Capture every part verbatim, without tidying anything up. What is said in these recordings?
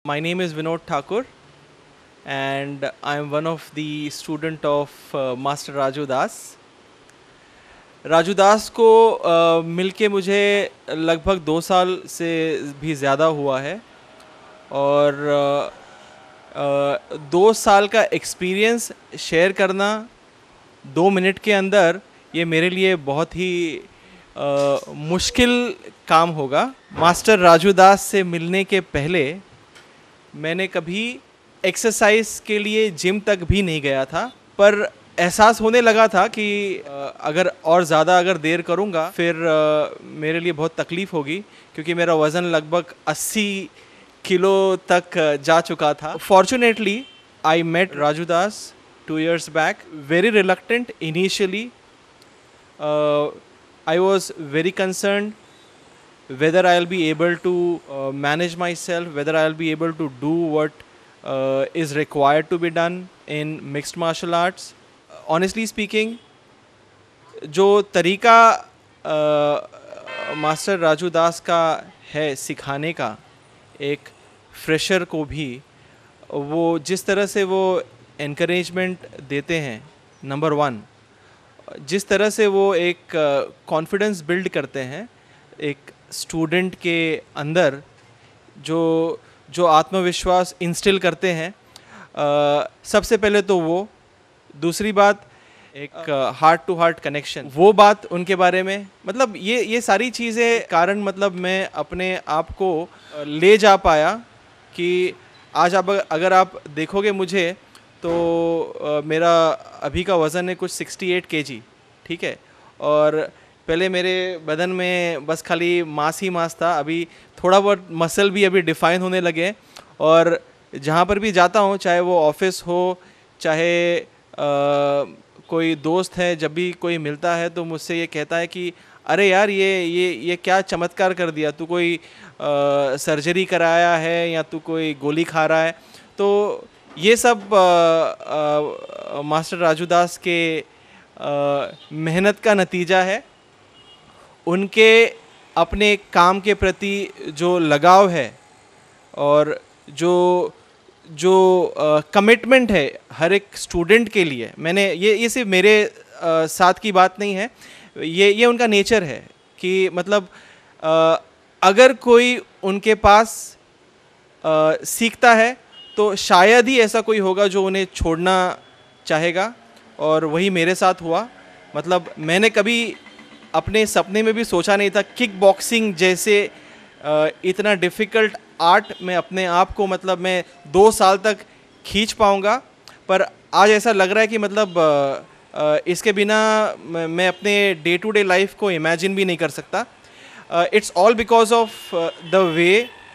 My name is Vinod Thakur, and I am one of the student of uh, Master Raju Das. Raju Das को uh, मिलके मुझे लगभग दो साल से भी ज़्यादा हुआ है और uh, uh, दो साल का एक्सपीरियंस शेयर करना दो मिनट के अंदर ये मेरे लिए बहुत ही uh, मुश्किल काम होगा। मास्टर राजू दास से मिलने के पहले मैंने कभी एक्सरसाइज के लिए जिम तक भी नहीं गया था, पर एहसास होने लगा था कि अगर और ज़्यादा अगर देर करूँगा फिर मेरे लिए बहुत तकलीफ़ होगी, क्योंकि मेरा वज़न लगभग अस्सी किलो तक जा चुका था। Fortunately I met Raju Das two years back, very reluctant initially. I was very concerned whether I'll be able to uh, manage myself, whether I'll be able to do what uh, is required to be done in mixed martial arts. Honestly speaking, जो तरीका master Raju Das का है सिखाने का एक fresher को भी, वो जिस तरह से वो encouragement देते हैं, नंबर वन, जिस तरह से वो एक कॉन्फिडेंस बिल्ड करते हैं एक स्टूडेंट के अंदर, जो जो आत्मविश्वास इंस्टिल करते हैं, आ, सबसे पहले तो वो, दूसरी बात एक हार्ट टू हार्ट कनेक्शन, वो बात उनके बारे में, मतलब ये ये सारी चीज़ें कारण मतलब मैं अपने आप को ले जा पाया कि आज आप अगर आप देखोगे मुझे तो आ, मेरा अभी का वज़न है कुछ सिक्सटी एट केजी, ठीक है, और पहले मेरे बदन में बस खाली मांस ही मांस था, अभी थोड़ा बहुत मसल भी अभी डिफाइन होने लगे। और जहाँ पर भी जाता हूँ, चाहे वो ऑफिस हो, चाहे आ, कोई दोस्त है, जब भी कोई मिलता है तो मुझसे ये कहता है कि अरे यार ये ये ये क्या चमत्कार कर दिया, तू कोई आ, सर्जरी कराया है या तू कोई गोली खा रहा है। तो ये सब आ, आ, मास्टर राजू दास के मेहनत का नतीजा है, उनके अपने काम के प्रति जो लगाव है और जो जो कमिटमेंट uh, है हर एक स्टूडेंट के लिए। मैंने ये ये सिर्फ मेरे uh, साथ की बात नहीं है, ये ये उनका नेचर है कि मतलब uh, अगर कोई उनके पास uh, सीखता है तो शायद ही ऐसा कोई होगा जो उन्हें छोड़ना चाहेगा, और वही मेरे साथ हुआ। मतलब मैंने कभी अपने सपने में भी सोचा नहीं था किक बॉक्सिंग जैसे इतना डिफ़िकल्ट आर्ट में अपने आप को मतलब मैं दो साल तक खींच पाऊँगा, पर आज ऐसा लग रहा है कि मतलब इसके बिना मैं अपने डे टू डे लाइफ को इमेजिन भी नहीं कर सकता। It's all because of the way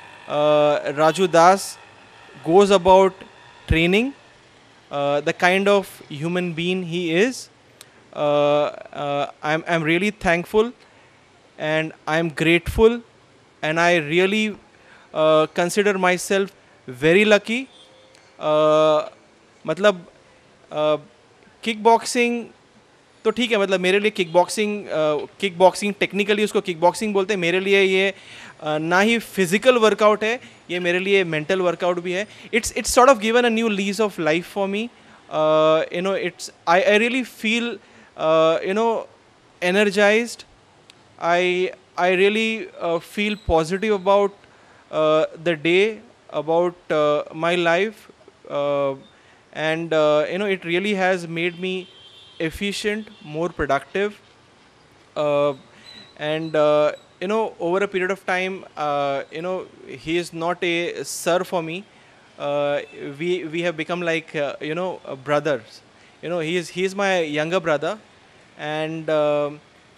Raju Das goes about training, the kind of human being he is. Uh, uh, I'm, I'm really thankful and I'm grateful, and I really uh, consider myself very lucky. uh, मतलब kick uh, boxing तो ठीक है, मतलब मेरे लिए kick boxing kick boxing technically उसको kick boxing बोलते हैं, मेरे लिए ये uh, ना ही फिजिकल वर्कआउट है, ये मेरे लिए मेंटल वर्कआउट भी है। It's it's sort of given a new lease of life for me. You know it's I I really feel Uh, you know, energized. I I really uh, feel positive about uh, the day, about uh, my life, uh, and uh, you know, it really has made me efficient, more productive, uh, and uh, you know, over a period of time, uh, you know, he is not a sir for me. Uh, we we have become like uh, you know uh, brothers. You know, he is he is my younger brother, and uh,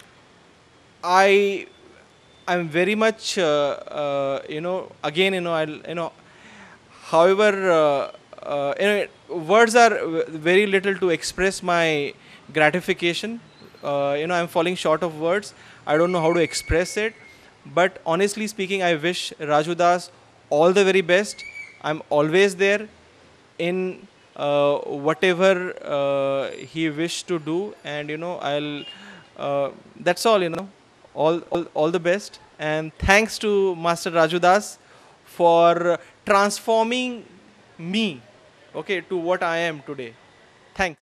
I I'm very much uh, uh, you know again you know I you know however uh, uh, you know, words are very little to express my gratification. Uh, you know, I'm falling short of words. I don't know how to express it, but honestly speaking, I wish Raju Das all the very best. I'm always there in uh, whatever uh, he wished to do, and you know, I'll uh, that's all, you know, all, all all the best, and thanks to Master Raju Das for transforming me, okay, to what I am today. Thanks.